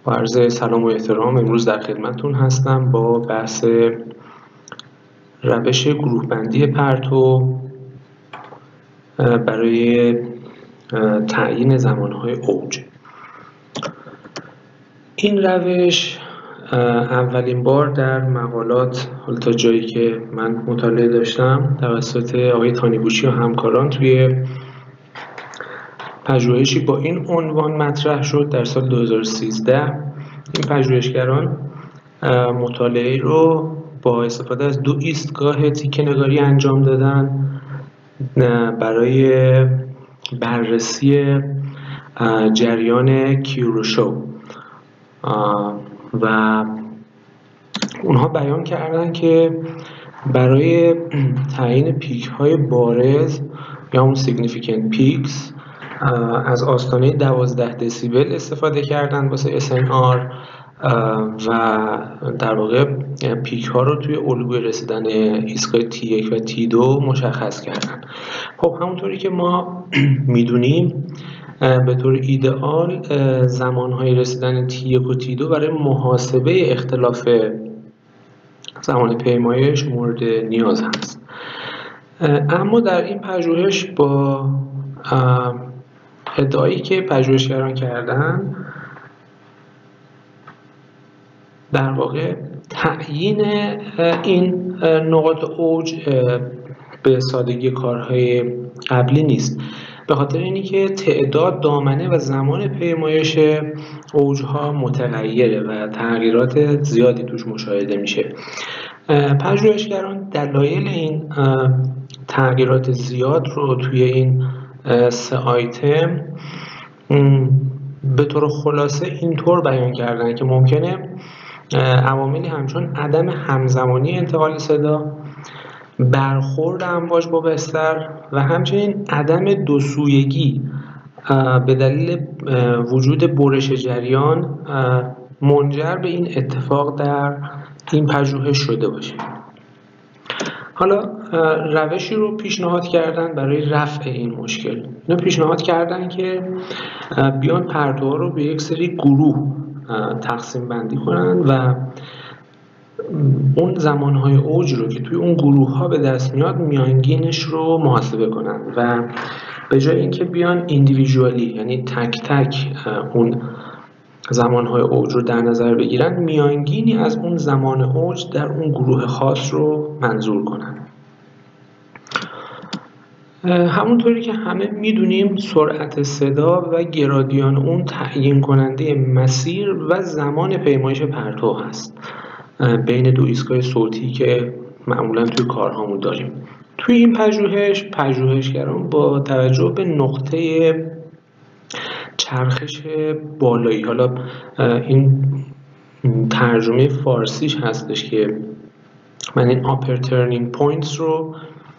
با عرض سلام و احترام امروز در خدمتتون هستم با بحث روش گروه بندی پرتو برای تعیین زمانهای اوج. این روش اولین بار در مقالات تا جایی که من مطالعه داشتم توسط آقای تانیگوچی و همکاران توی پژوهشی با این عنوان مطرح شد در سال 2013. این پژوهشگران مطالعه رو با استفاده از 2 ایستگاه تیکه‌نگاری انجام دادن برای بررسی جریان کیوروشو و اونها بیان کردن که برای تعیین پیک های بارز یا اون significant peaks از آستانه 12 دسیبل استفاده کردن واسه SNR و در واقع پیک ها رو توی الگوی رسیدن ایستگاه T1 و T2 مشخص کردن. خب همونطوری که ما میدونیم به طور ایدئال زمانهای رسیدن T1 و T2 برای محاسبه اختلاف زمان پیمایش مورد نیاز هست. اما در این پژوهش با ادعایی که پژوهشگران کردن در واقع تعیین این نقاط اوج به سادگی کارهای قبلی نیست، به خاطر اینی که تعداد، دامنه و زمان پیمایش اوجها متغیره و تغییرات زیادی توش مشاهده میشه. پژوهشگران دلایل این تغییرات زیاد رو توی این 3 آیتم به طور خلاصه اینطور بیان کردن که ممکنه عواملی همچون عدم همزمانی انتقال صدا، برخورد امواج با بستر و همچنین عدم دوسویگی به دلیل وجود برش جریان منجر به این اتفاق در این پژوهش شده باشه. حالا روشی رو پیشنهاد کردن برای رفع این مشکل. اینا پیشنهاد کردن که بیان پرتوها رو به یک سری گروه تقسیم بندی کنن و اون زمانهای اوج رو که توی اون گروه ها به دست میاد میانگینش رو محاسبه کنن و به جای اینکه بیان ایندیویژوالی یعنی تک تک اون زمانهای اوج رو در نظر بگیرن، میانگینی از اون زمان اوج در اون گروه خاص رو منظور کنن. همونطوری که همه میدونیم سرعت صدا و گرادیان اون تعیین کننده مسیر و زمان پیمایش پرتو هست بین 2 ایستگاه صوتی که معمولا توی کارهامون داریم. توی این پژوهشگران با توجه به نقطه چرخش بالایی، حالا این ترجمه فارسیش هستش که من این upper turning points رو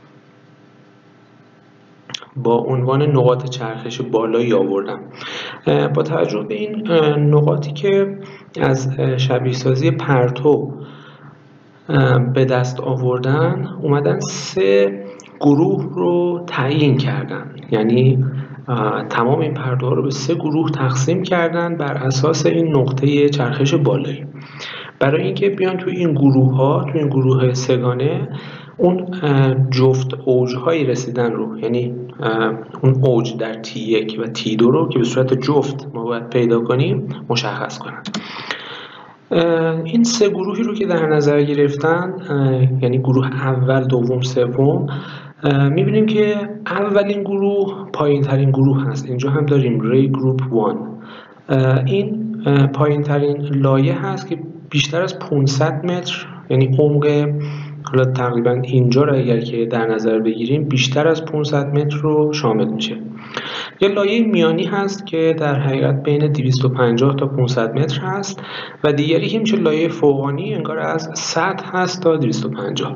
با عنوان نقاط چرخش بالایی آوردم. با توجه به این نقاطی که از شبیه سازی پرتو به دست آوردن اومدن 3 گروه رو تعیین کردن، یعنی تمام این پرتوها رو به 3 گروه تقسیم کردن بر اساس این نقطه چرخش بالایی، برای اینکه بیان توی این گروه سگانه اون جفت اوج‌های رسیدن رو، یعنی اون اوج در T1 و T2 رو که به صورت جفت ما باید پیدا کنیم مشخص کنن. این 3 گروهی رو که در نظر گرفتن، یعنی گروه اول، دوم، سوم، میبینیم که اولین گروه پایین ترین گروه هست. اینجا هم داریم ری گروپ 1. این پایین ترین لایه هست که بیشتر از 500 متر، یعنی عمق حالا تقریبا اینجا رو اگر که در نظر بگیریم بیشتر از 500 متر رو شامل میشه. یه لایه میانی هست که در حقیقت بین 250 تا 500 متر هست و دیگری که میشه لایه فوقانی، انگار از 100 هست تا 250.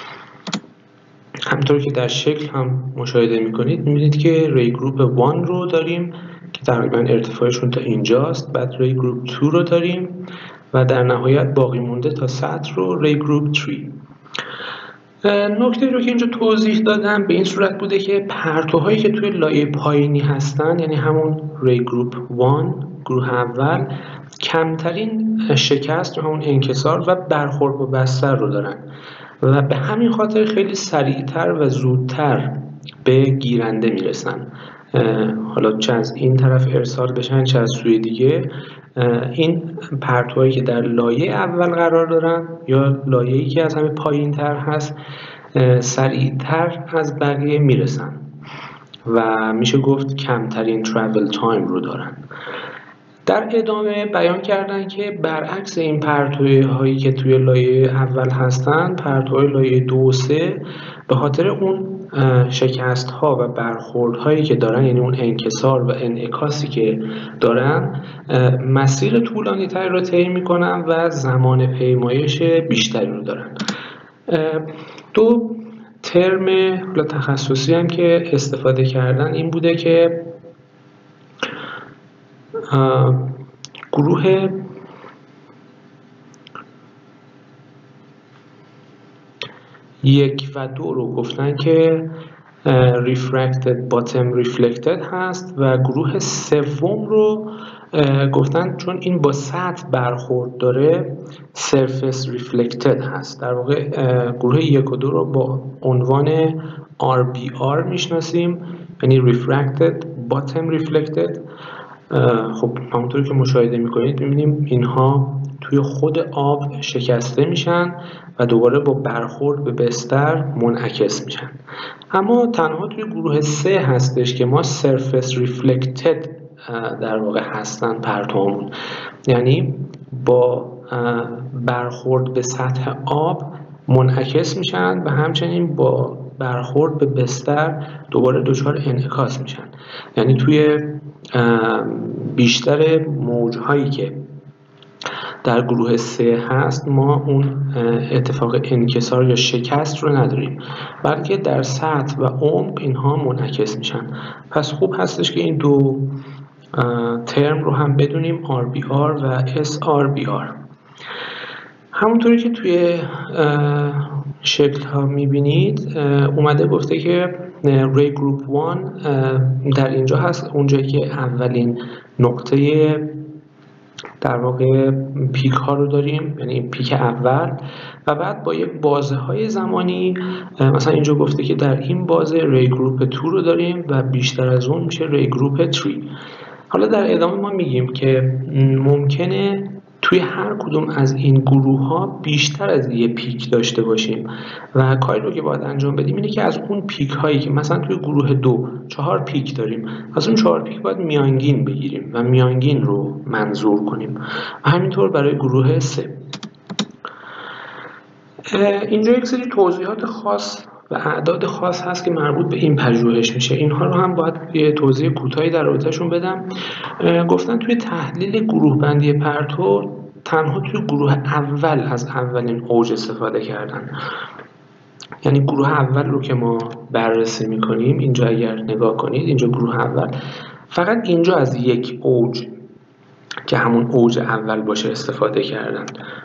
همطور که در شکل هم مشاهده میکنید میبینید که ری گروپ 1 رو داریم که تقریبا ارتفاعشون تا اینجاست، بعد ری گروپ 2 رو داریم و در نهایت باقی مونده تا سطح رو ری گروپ 3. نکته رو که اینجا توضیح دادم به این صورت بوده که پرتوهایی که توی لایه پایینی هستن، یعنی همون ری گروپ 1 گروه اول، کمترین شکست یا همون انکسار و برخورد با بستر رو دارن و به همین خاطر خیلی سریعتر و زودتر به گیرنده میرسن. حالا چه از این طرف ارسال بشن چه از سوی دیگه، این پرتوهایی که در لایه اول قرار دارن یا لایه‌ای که از همه پایین تر هست سریعتر از بقیه میرسن و میشه گفت کمترین ترافل تایم رو دارن. در ادامه بیان کردن که برعکس این پرتوهایی که توی لایه اول هستن، پرتوهای لایه 2 و 3 به خاطر اون شکست ها و برخورد هایی که دارن، یعنی اون انکسار و انعکاسی که دارن، مسیر طولانی تری رو طی میکنن و زمان پیمایش بیشتری رو دارن. دو ترم تخصصی هم که استفاده کردن این بوده که گروه یک و دو رو گفتن که refracted bottom reflected هست و گروه سوم رو گفتن چون این با سطح برخورد داره surface reflected هست. در واقع گروه یک و دو رو با عنوان RBR میشناسیم، یعنی refracted bottom reflected. خب همونطوری که مشاهده میکنید میبینیم اینها توی خود آب شکسته میشن و دوباره با برخورد به بستر منعکس میشن. اما تنها توی گروه 3 هستش که ما surface reflected در واقع هستن پرتومون، یعنی با برخورد به سطح آب منعکس میشن و همچنین با برخورد به بستر دوباره دچار انعکاس میشن. یعنی توی بیشتر موجهایی که در گروه 3 هست ما اون اتفاق انکسار یا شکست رو نداریم، بلکه در سطح و عمق اینها منعکس میشن. پس خوب هستش که این دو ترم رو هم بدونیم، RBR و SRBR. همونطوری که توی شکل ها میبینید اومده گفته که ری گروپ 1 در اینجا هست، اونجایی که اولین نقطه در واقع پیک ها رو داریم، یعنی پیک اول، و بعد با یک بازه های زمانی مثلا اینجا گفته که در این بازه ری گروپ 2 رو داریم و بیشتر از اون میشه ری گروپ 3. حالا در ادامه ما میگیم که ممکنه توی هر کدوم از این گروه ها بیشتر از یه پیک داشته باشیم و کاری رو که باید انجام بدیم اینه که از اون پیک هایی که مثلا توی گروه 2 4 پیک داریم، از اون 4 پیک باید میانگین بگیریم و میانگین رو منظور کنیم و همینطور برای گروه 3. اینجا یک سری توضیحات خاص و اعداد خاص هست که مربوط به این پژوهش میشه. اینها رو هم باید یه توضیح کوتاهی در رابطه‌شون بدم. گفتن توی تحلیل گروه بندی پرتو تنها توی گروه اول از اولین اوج استفاده کردن. یعنی گروه اول رو که ما بررسی میکنیم، اینجا اگر نگاه کنید اینجا گروه اول، فقط اینجا از یک اوج که همون اوج اول باشه استفاده کردن.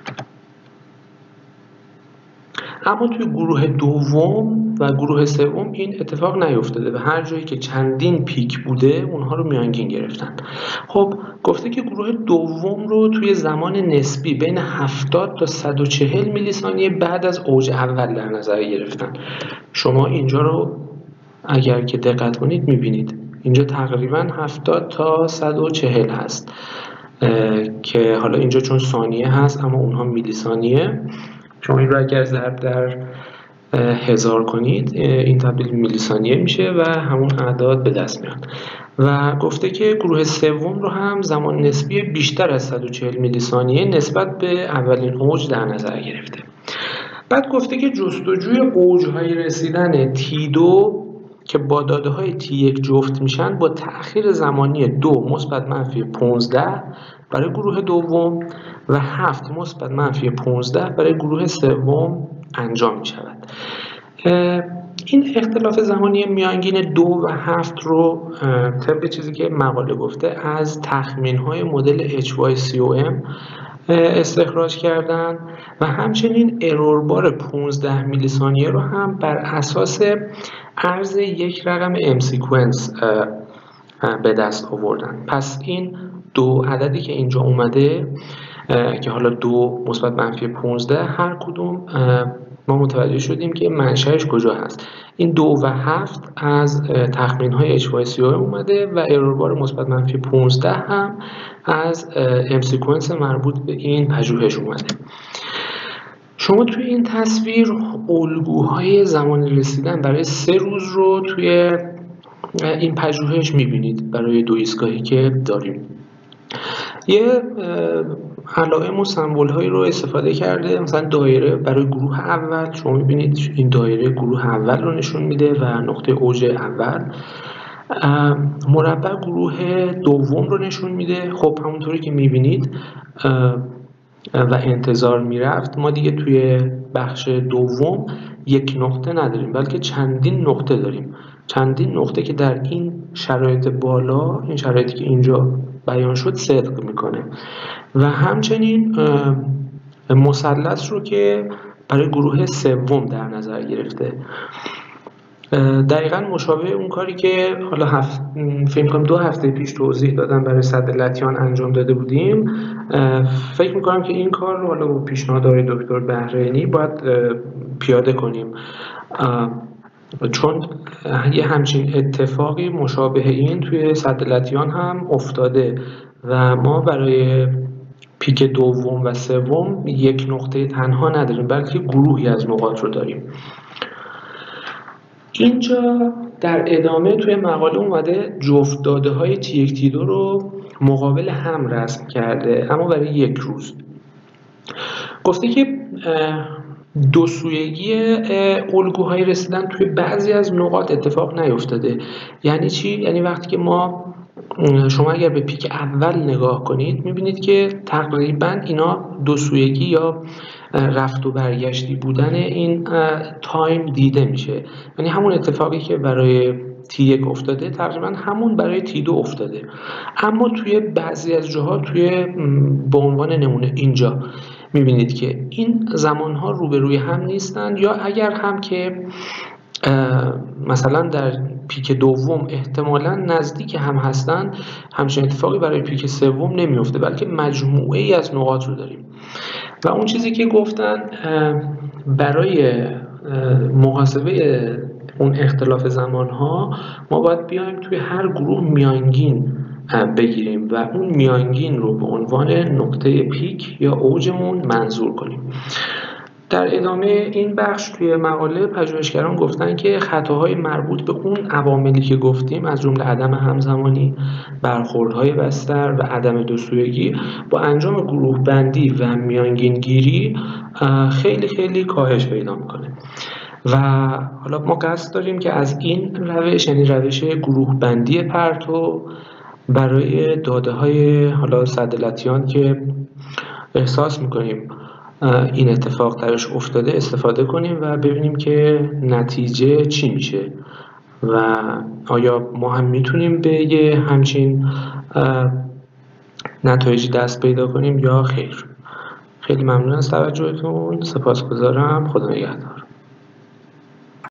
اما توی گروه دوم و گروه سوم این اتفاق نیفتاده و هر جایی که چندین پیک بوده اونها رو میانگین گرفتن. خب گفته که گروه دوم رو توی زمان نسبی بین 70 تا 140 میلی ثانیه بعد از اوج اول در نظر گرفتن. شما اینجا رو اگر که دقت کنید میبینید اینجا تقریبا 70 تا 140 هست که حالا اینجا چون ثانیه هست اما اونها میلی ثانیه. شما این رو اگر ضرب در 1000 کنید این تبدیل میلی ثانیه میشه و همون اعداد به دست میاد. و گفته که گروه سوم رو هم زمان نسبی بیشتر از 140 میلی ثانیه نسبت به اولین اوج در نظر گرفته. بعد گفته که جستجوی اوج‌های رسیدن T2 که با داده‌های T1 جفت میشن با تأخیر زمانی 2 مثبت منفی 15 برای گروه دوم و 7 مثبت منفی 15 برای گروه سوم انجام می شود. این اختلاف زمانی میانگین 2 و 7 رو طبق چیزی که مقاله گفته از تخمین‌های مدل HYCOM استخراج کردن و همچنین ارور بار 15 میلی ثانیه رو هم بر اساس عرض یک رقم M سیکونس به دست آوردن. پس این دو عددی که اینجا اومده که حالا 2 مثبت منفی 15 هر کدوم ما متوجه شدیم که منشأش کجا هست. این 2 و 7 از تخمین های HYCO اومده و ایرور بار مثبت منفی 15 هم از ام سیکونس مربوط به این پژوهش اومده. شما توی این تصویر الگوهای زمان رسیدن برای 3 روز رو توی این پژوهش میبینید برای 2 ایستگاهی که داریم. یه علائم و سمبول هایی رو استفاده کرده، مثلا دایره برای گروه اول شما میبینید این دایره گروه اول رو نشون میده و نقطه اوج اول. مربع گروه دوم رو نشون میده. خب همونطوری که میبینید و انتظار میرفت ما دیگه توی بخش دوم یک نقطه نداریم بلکه چندین نقطه داریم، چندین نقطه که در این شرایط بالا، این شرایطی که اینجا بیان شد صدق میکنه و همچنین مثلث رو که برای گروه سوم در نظر گرفته. دقیقا مشابه اون کاری که حالا فکر کنم 2 هفته پیش توضیح دادم برای سد لتیان انجام داده بودیم. فکر میکنم که این کار رو حالا با پیشنهاد آقای دکتر بهرینی باید پیاده کنیم، چون یه همچین اتفاقی مشابه این توی سد لتیان هم افتاده و ما برای پیک دوم و سوم یک نقطه تنها نداریم بلکه گروهی از نقاط رو داریم. اینجا در ادامه توی مقاله اومده جفت داده های T1 T2 رو مقابل هم رسم کرده اما برای 1 روز. گفته که دو سویگی الگوهای رسیدن توی بعضی از نقاط اتفاق نیفتاده. یعنی چی؟ یعنی وقتی که شما اگر به پیک اول نگاه کنید میبینید که تقریبا اینا دو سویگی یا رفت و برگشتی بودن این تایم دیده میشه. یعنی همون اتفاقی که برای T1 افتاده تقریبا همون برای T2 افتاده، اما توی بعضی از جاها به عنوان نمونه اینجا میبینید که این زمانها روبروی هم نیستن یا اگر هم که مثلا در پیک دوم احتمالاً نزدیک هم هستن، همچین اتفاقی برای پیک سوم نمیفته بلکه مجموعه ای از نقاط رو داریم. و اون چیزی که گفتن برای محاسبه اون اختلاف زمانها ما باید بیایم توی هر گروه میانگین بگیریم و اون میانگین رو به عنوان نقطه پیک یا اوجمون منظور کنیم. در ادامه این بخش توی مقاله پژوهشگران گفتن که خطاهای مربوط به اون عواملی که گفتیم از جمله عدم همزمانی، برخوردهای بستر و عدم دوسویگی با انجام گروه بندی و میانگین گیری خیلی خیلی کاهش پیدا میکنه. و حالا ما قصد داریم که از این روش، یعنی روش گروه بندی پرتو برای داده های حالا سد لتیان که احساس میکنیم این اتفاق درش افتاده استفاده کنیم و ببینیم که نتیجه چی میشه و آیا ما هم میتونیم به یه همچین نتایجی دست پیدا کنیم یا خیر. خیلی ممنون از توجهتون، سپاسگزارم. خدا نگهدار.